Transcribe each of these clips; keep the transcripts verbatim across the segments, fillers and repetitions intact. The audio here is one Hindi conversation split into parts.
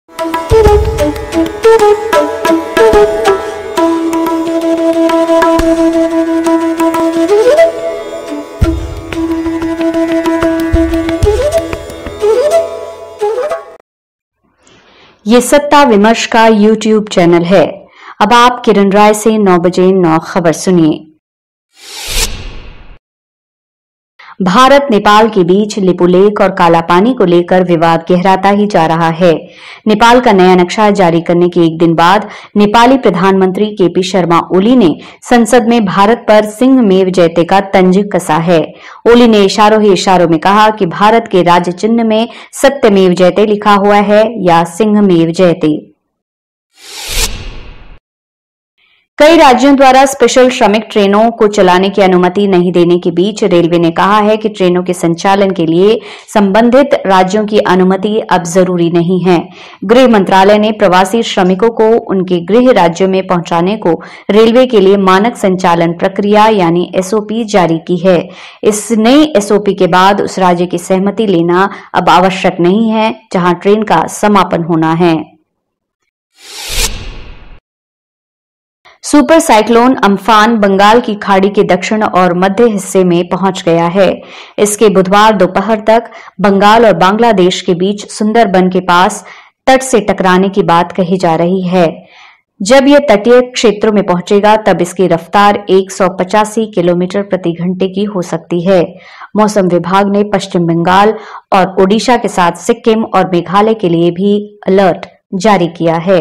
ये सत्ता विमर्श का यूट्यूब चैनल है। अब आप किरण राय से नौ बजे नौ खबर सुनिए। भारत नेपाल के बीच लिपुलेख और कालापानी को लेकर विवाद गहराता ही जा रहा है। नेपाल का नया नक्शा जारी करने के एक दिन बाद नेपाली प्रधानमंत्री केपी शर्मा ओली ने संसद में भारत पर सिंहमेव जयते का तंज कसा है। ओली ने इशारों ही इशारों में कहा कि भारत के राज्य चिन्ह में सत्यमेव जयते लिखा हुआ है या सिंहमेव जयते। कई राज्यों द्वारा स्पेशल श्रमिक ट्रेनों को चलाने की अनुमति नहीं देने के बीच रेलवे ने कहा है कि ट्रेनों के संचालन के लिए संबंधित राज्यों की अनुमति अब जरूरी नहीं है। गृह मंत्रालय ने प्रवासी श्रमिकों को उनके गृह राज्यों में पहुंचाने को रेलवे के लिए मानक संचालन प्रक्रिया यानी एसओपी जारी की है। इस नई एसओपी के बाद उस राज्य की सहमति लेना अब आवश्यक नहीं है जहां ट्रेन का समापन होना है। सुपर साइक्लोन अम्फान बंगाल की खाड़ी के दक्षिण और मध्य हिस्से में पहुंच गया है। इसके बुधवार दोपहर तक बंगाल और बांग्लादेश के बीच सुंदरबन के पास तट से टकराने की बात कही जा रही है। जब यह तटीय क्षेत्रों में पहुंचेगा तब इसकी रफ्तार एक सौ पचासी किलोमीटर प्रति घंटे की हो सकती है। मौसम विभाग ने पश्चिम बंगाल और ओडिशा के साथ सिक्किम और मेघालय के लिए भी अलर्ट जारी किया है।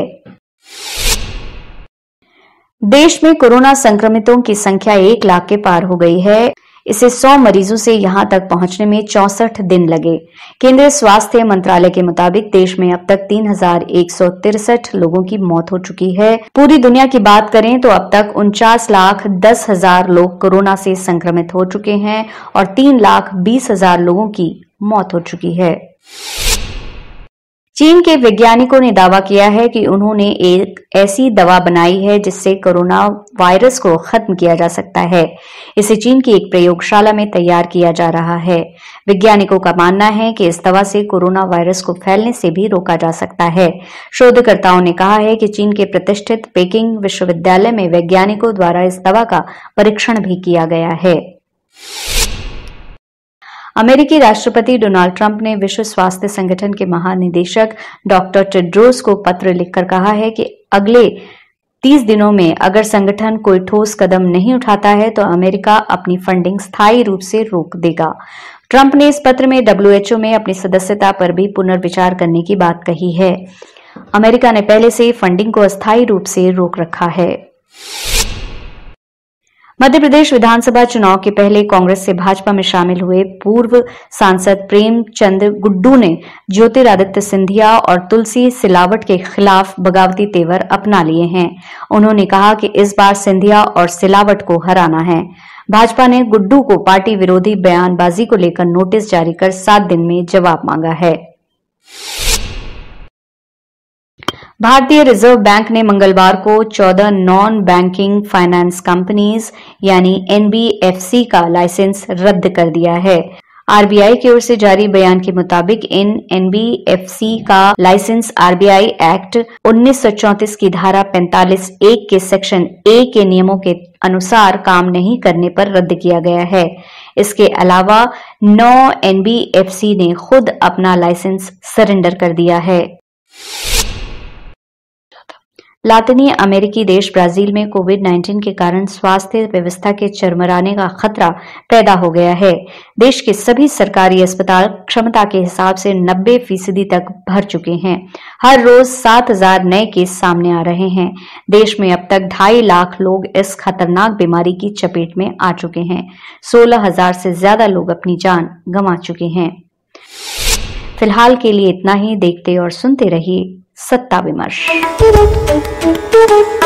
देश में कोरोना संक्रमितों की संख्या एक लाख के पार हो गई है। इसे सौ मरीजों से यहां तक पहुंचने में चौसठ दिन लगे। केंद्रीय स्वास्थ्य मंत्रालय के मुताबिक देश में अब तक तीन हजार एक सौ तिरसठ लोगों की मौत हो चुकी है। पूरी दुनिया की बात करें तो अब तक उनचास लाख दस हजार लोग कोरोना से संक्रमित हो चुके हैं और तीन लाख बीस हजार लोगों की मौत हो चुकी है। चीन के वैज्ञानिकों ने दावा किया है कि उन्होंने एक ऐसी दवा बनाई है जिससे कोरोना वायरस को खत्म किया जा सकता है। इसे चीन की एक प्रयोगशाला में तैयार किया जा रहा है। वैज्ञानिकों का मानना है कि इस दवा से कोरोना वायरस को फैलने से भी रोका जा सकता है। शोधकर्ताओं ने कहा है कि चीन के प्रतिष्ठित पेकिंग विश्वविद्यालय में वैज्ञानिकों द्वारा इस दवा का परीक्षण भी किया गया है। अमेरिकी राष्ट्रपति डोनाल्ड ट्रंप ने विश्व स्वास्थ्य संगठन के महानिदेशक डॉक्टर टेड्रोस को पत्र लिखकर कहा है कि अगले तीस दिनों में अगर संगठन कोई ठोस कदम नहीं उठाता है तो अमेरिका अपनी फंडिंग स्थायी रूप से रोक देगा। ट्रंप ने इस पत्र में डब्ल्यूएचओ में अपनी सदस्यता पर भी पुनर्विचार करने की बात कही है। अमेरिका ने पहले से फंडिंग को अस्थायी रूप से रोक रखा है। मध्य प्रदेश विधानसभा चुनाव के पहले कांग्रेस से भाजपा में शामिल हुए पूर्व सांसद प्रेमचंद गुड्डू ने ज्योतिरादित्य सिंधिया और तुलसी सिलावट के खिलाफ बगावती तेवर अपना लिए हैं। उन्होंने कहा कि इस बार सिंधिया और सिलावट को हराना है। भाजपा ने गुड्डू को पार्टी विरोधी बयानबाजी को लेकर नोटिस जारी कर सात दिन में जवाब मांगा है। भारतीय रिजर्व बैंक ने मंगलवार को चौदह नॉन बैंकिंग फाइनेंस कंपनीज यानी एनबीएफसी का लाइसेंस रद्द कर दिया है। आरबीआई की ओर से जारी बयान के मुताबिक इन एनबीएफसी का लाइसेंस आरबीआई एक्ट उन्नीस सौ चौंतीस की धारा पैंतालीस एक के सेक्शन ए के नियमों के अनुसार काम नहीं करने पर रद्द किया गया है। इसके अलावा नौ एनबीएफसी ने खुद अपना लाइसेंस सरेंडर कर दिया है। लातिनी अमेरिकी देश ब्राजील में कोविड उन्नीस के कारण स्वास्थ्य व्यवस्था के चरमराने का खतरा पैदा हो गया है। देश के सभी सरकारी अस्पताल क्षमता के हिसाब से नब्बे फीसदी तक भर चुके हैं। हर रोज सात हजार नए केस सामने आ रहे हैं। देश में अब तक ढाई लाख लोग इस खतरनाक बीमारी की चपेट में आ चुके हैं। सोलह हजार से ज्यादा लोग अपनी जान गंवा चुके हैं। फिलहाल के लिए इतना ही। देखते और सुनते रहिए सत्ता विमर्श।